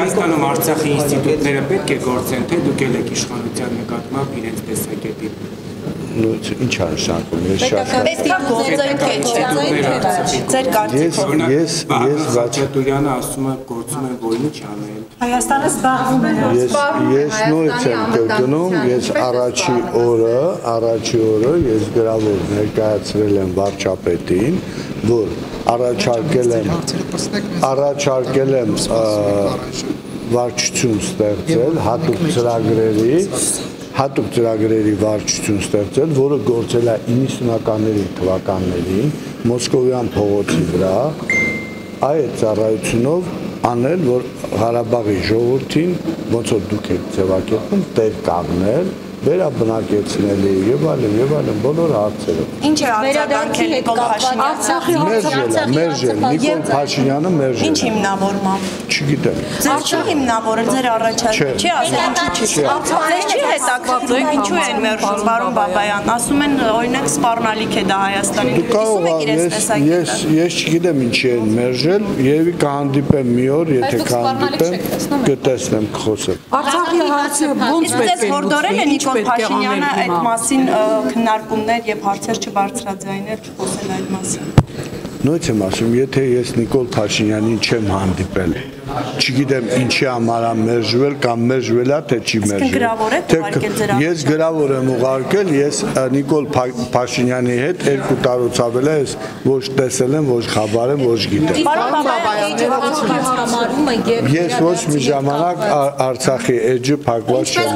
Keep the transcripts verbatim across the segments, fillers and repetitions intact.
Հայաստանում Արցախի ինստիտուտները պետք է գործեն, թե դուք եք իշխանության նկատմամբ իրենց տեսակետին։ Ինչ արշակում ես շատ պետք է գործեն քեչ ձեր կարծիքով ես ես Խաչատուրյանը ասում է գործում են որ ինչ անել Հայաստանը զբաղվում է ես ես նույնիսկ եմ կրկնում ես առաջի օրը առաջի օրը ես գրավոր ներկայացրել եմ վարչապետին որ առաջարկել եմ առաջարկել եմ վարչություն ստեղծել հատուկ ծրագրերի հատուկ ծրագրերի վարչություն ստեղծել, որը գործել է իննսունականների թվականներին Մոսկովյան փողոցի վրա, այդ ծառայությունով անել, որ Ղարաբաղի ժողովրդին ոնց որ դուք եք ձևակերպում, տեր կանգնել, վերաբնակեցնելի եւ այլն եւ այլն բոլոր հարցերով։ Ինչ է արձագանքել Նիկոլ Փաշինյանը։ Մերժել, Նիկոլ Փաշինյանը մերժել։ Ինչ հիմնավորմամբ։ Չգիտեմ։ Ձեր չի հիմնավորել ձեր առաջարկը, չի ասել ինչու չի։ Ձեր չի հետաքրքրում ինչու են մերժում, պարոն Բաբայան, ասում են օրինակ սպառնալիք է դա Հայաստանին։ Դու կարող ես ես չգիտեմ ինչի են մերժել, երևի կհանդիպեմ մի օր, եթե կհանդիպեմ, կտեսնեմ կխոսեմ։ Արցախի հարցը ոնց պետք է հորդորել է Նիկոլ Փաշինյանը այդ մասին քննարկումներ եւ հարցեր չբարձրաձայնել, չխոսել այդ մասին։ Նույնիսկ եմ ասում, եթե ես Նիկոլ Փաշինյանին չեմ հանդիպել, չգիտեմ ինչի համար է մերժվել կամ մերժվել է թե չի մերժվել։ Ես գրավոր եմ ուղարկել, ես Նիկոլ Փաշինյանի հետ երկու տարուց ավել է ես ոչ տեսել եմ, ոչ խաբար եմ, ոչ գիտեմ։ Ես ոչ մի ժամանակ Արցախի էջը փակված չեմ։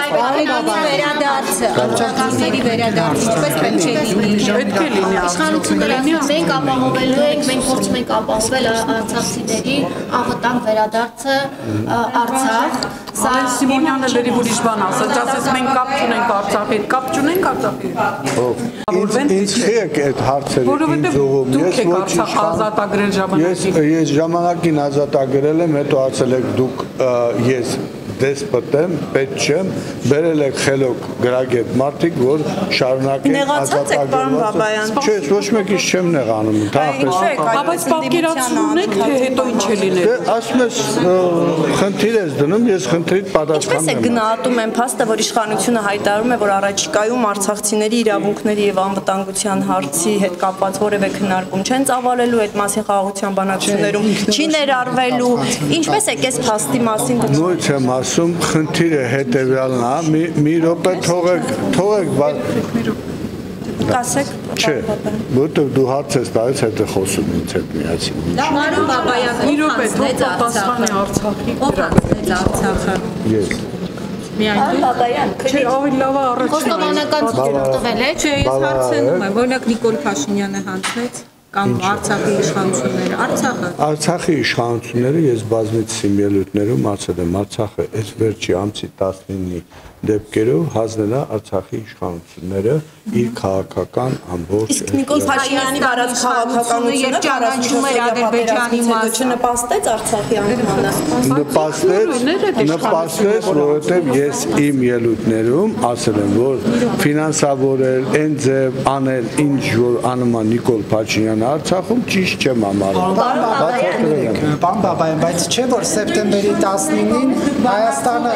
Արցախների վերադարձը, ինչպես պետք է լինի։ Պետք է լինի իշխանությունները մենք ապահովելու ենք, մենք փորձում ենք ապահովել արցախցիների անվտանգ վերադարձը Արցախ։ Սիմոնյանը լրիվ ուրիշ բան ասաց, ասես մենք կապ չունենք Արցախի հետ, կապ չունենք Արցախի հետ։ Ինձ խեք այդ հարցերը ինձ ուղում, ես ոչ ազատագրել ժամանակին։ Ես ժամանակին ազատագրել եմ, հետո ասել եք դուք ես դեսպոտ եմ, պետք չեմ, բերել եք խելոք գրագետ մարդիկ, որ շարունակեն ազատագրված։ Չէ, ոչ մեկից չեմ նեղանում, ընդհանրապես։ Բայց պատկերացնում եք, թե հետո ինչ է լինել։ Ասում ես խնդիր ես դնում, ես խնդրիդ պատասխանում եմ։ Ինչպես է գնահատում են փաստը, որ իշխանությունը հայտարարում է, որ առաջիկայում արցախցիների իրավունքների եւ անվտանգության հարցի հետ կապված որևէ քննարկում չեն ծավալելու, այդ մասին խաղաղության բանակցություններում չի ներառվելու։ Ինչպես է կես փաստի մասին Նույնիսկ եմ ասում, խնդիրը հետևյալն է, մի րոպե թողեք, թողեք Կասեք Չէ, որտեղ դու հարց ես տալիս, հետո խոսում ինձ հետ միացին։ Պարոն Բաբայան, մի րոպե, թող պատասխանի Արցախի Ո՞վ Արցախը։ Ես։ Միայն Բաբայան, Չէ, ավելի լավ է առաջին։ Խոստովանական ցույց տվել է։ Չէ, ես հարցնում եմ, օրինակ Նիկոլ Փաշինյանը հանձնեց կամ Արցախի իշխանությունները, Արցախը։ Արցախի իշխանությունները ես բազմիցս իմ ելույթներում ասել եմ, Արցախը այս վերջի ամսի տասնինի դեպքերով հանձնել է Արցախի իշխանությունները իր քաղաքական ամբողջ Իսկ Նիկոլ Փաշինյանի վարած քաղաքականությունը ճանաչում էր Ադրբեջանի մասը չնպաստեց Արցախի անկմանը։ Նպաստեց, նպաստեց, որովհետև ես իմ ելույթներում ասել եմ, որ ֆինանսավորել, այն ձև անել, ինչ որ անում է Նիկոլ Փաշինյանը Արցախում ճիշտ չեմ համարում։ Պարոն Բաբայան, բայց չէ որ սեպտեմբերի տասնինին Հայաստանը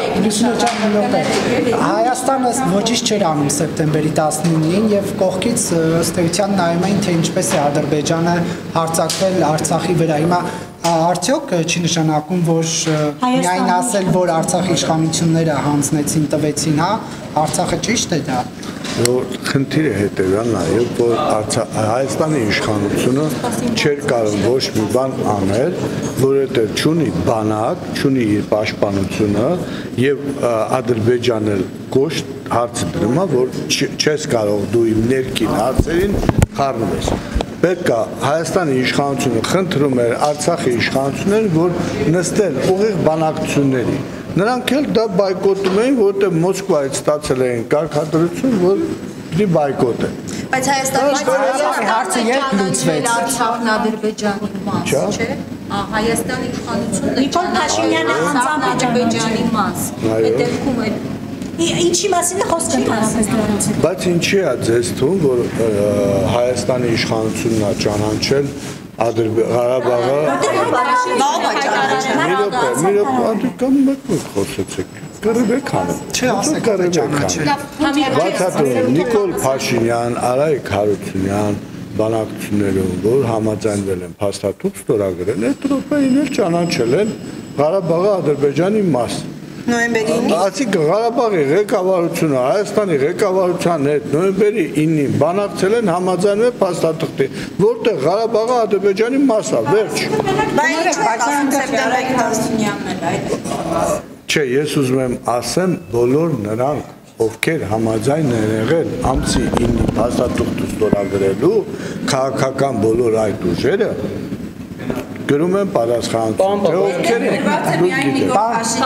Հայաստանը ոչինչ չէր անում սեպտեմբերի տասնինին եւ կողքից ըստ էության նայում էին թե ինչպես է Ադրբեջանը հարձակվել Արցախի վրա։ Հիմա արդյոք չի նշանակում որ միայն ասել որ Արցախի իշխանությունները հանձնեցին տվեցին, հա, Արցախը ճիշտ է դա։ Որ խնդիրը հետևյալն է, որ Հայաստանի իշխանությունը չէր կարող ոչ մի բան անել, որովհետև չունի բանակ, չունի իր պաշտպանությունը եւ Ադրբեջանը կոշտ հարցը դնում է, որ չես կարող դու իմ ներքին հարցերին խառնվես։ Պետք է Հայաստանի իշխանությունը խնդրում էր Արցախի իշխանություններին, որ նստել ուղիղ բանակցությունների։ Նրանք էլ դա բայկոտում էին, որովհետև Մոսկվայից ստացել էին կարգադրություն, որ պիտի բայկոտեն։ Բայց Հայաստանի հարցը երբ լուծվեց։ Արցախն Ադրբեջանի մաս, չէ՞։ Հայաստանի իշխանությունն է Նիկոլ Փաշինյանը անձամբ Ադրբեջանի մաս։ Այդ դեպքում է Ինչի մասին է խոսքը։ Բայց ինչի է ձեզ թվում, որ Հայաստանի իշխանությունն է ճանաչել Ղարաբաղը մի րոպե, մի րոպե, կամ մեկ-մեկ խոսեցեք, կռիվ եք անում։ Չէ, ասեք, ճանաչել։ Բացատրում Նիկոլ Փաշինյան, Արայք Հարությունյան բանակցություններում, որ համաձայնվել են փաստաթուղթ ստորագրել, այդ րոպեին էլ ճանաչել են Ղարաբաղը Ադրբեջանի մաս։ Նոյեմբերի Այսինքն Ղարաբաղի ղեկավարությունը Հայաստանի ղեկավարության հետ նոյեմբերի ինին բանակցել են համաձայնվել փաստաթղթի, որտեղ Ղարաբաղը Ադրբեջանի մաս է, վերջ։ Չէ, ես ուզում եմ ասեմ, բոլոր նրանք, ովքեր համաձայն են եղել ամսի ինի փաստաթուղթը ստորագրելու, քաղաքական բոլոր այդ ուժերը գրում են պատասխանատվություն, թե ովքեր են։